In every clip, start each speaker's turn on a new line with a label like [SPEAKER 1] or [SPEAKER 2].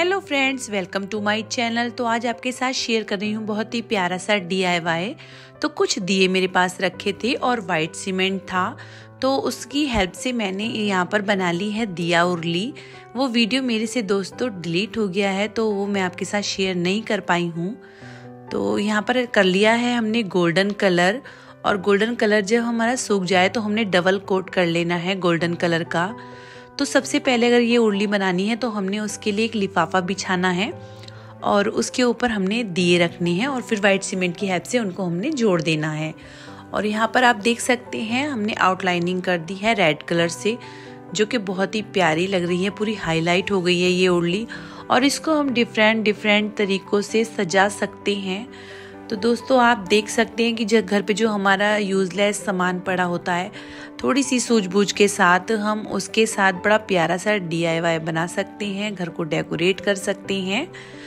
[SPEAKER 1] Hello friends, welcome to my channel. तो आज आपके साथ शेयर कर रही हूँ बहुत ही प्यारा सा DIY। तो कुछ दिए मेरे पास रखे थे और वाइट सीमेंट था, तो उसकी हेल्प से मैंने यहाँ पर बना ली है दिया उरली। वो वीडियो मेरे से दोस्तों डिलीट हो गया है, तो वो मैं आपके साथ शेयर नहीं कर पाई हूँ। तो यहाँ पर कर लिया है हमने गोल्डन कलर, और गोल्डन कलर जब हमारा सूख जाए तो हमने डबल कोट कर लेना है गोल्डन कलर का। तो सबसे पहले अगर ये उरली बनानी है तो हमने उसके लिए एक लिफाफा बिछाना है और उसके ऊपर हमने दिए रखने हैं और फिर वाइट सीमेंट की हेल्प से उनको हमने जोड़ देना है। और यहाँ पर आप देख सकते हैं हमने आउटलाइनिंग कर दी है रेड कलर से, जो कि बहुत ही प्यारी लग रही है, पूरी हाईलाइट हो गई है ये उरली। और इसको हम डिफरेंट तरीकों से सजा सकते हैं। तो दोस्तों आप देख सकते हैं कि जब घर पे जो हमारा यूजलेस सामान पड़ा होता है, थोड़ी सी सूझबूझ के साथ हम उसके साथ बड़ा प्यारा सा DIY बना सकते हैं, घर को डेकोरेट कर सकते हैं।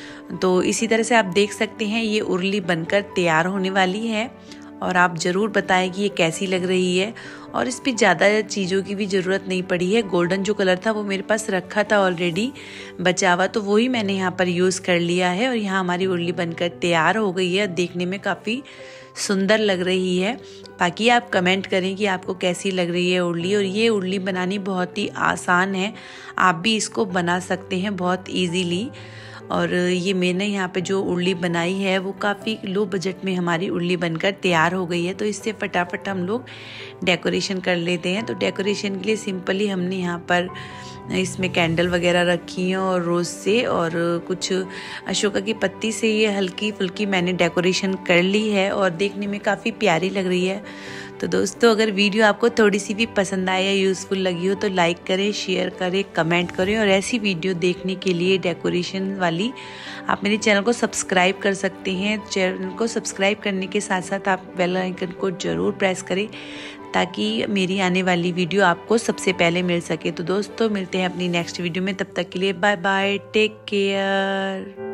[SPEAKER 1] तो इसी तरह से आप देख सकते हैं ये उरली बनकर तैयार होने वाली है और आप ज़रूर बताएं कि ये कैसी लग रही है। और इस पे ज़्यादा चीज़ों की भी ज़रूरत नहीं पड़ी है। गोल्डन जो कलर था वो मेरे पास रखा था ऑलरेडी बचा हुआ, तो वही मैंने यहाँ पर यूज़ कर लिया है। और यहाँ हमारी उरली बनकर तैयार हो गई है, देखने में काफ़ी सुंदर लग रही है। बाकी आप कमेंट करें कि आपको कैसी लग रही है उरली। और ये उरली बनानी बहुत ही आसान है, आप भी इसको बना सकते हैं बहुत ईजीली। और ये मैंने यहाँ पे जो उरली बनाई है वो काफ़ी लो बजट में हमारी उरली बनकर तैयार हो गई है। तो इससे फटाफट हम लोग डेकोरेशन कर लेते हैं। तो डेकोरेशन के लिए सिंपली हमने यहाँ पर इसमें कैंडल वगैरह रखी हैं और रोज़ से और कुछ अशोका की पत्ती से ये हल्की फुल्की मैंने डेकोरेशन कर ली है और देखने में काफ़ी प्यारी लग रही है। तो दोस्तों अगर वीडियो आपको थोड़ी सी भी पसंद आए या यूज़फुल लगी हो तो लाइक करें, शेयर करें, कमेंट करें। और ऐसी वीडियो देखने के लिए डेकोरेशन वाली आप मेरे चैनल को सब्सक्राइब कर सकते हैं। चैनल को सब्सक्राइब करने के साथ साथ आप बेल आइकन को ज़रूर प्रेस करें ताकि मेरी आने वाली वीडियो आपको सबसे पहले मिल सके। तो दोस्तों मिलते हैं अपनी नेक्स्ट वीडियो में, तब तक के लिए बाय बाय, टेक केयर।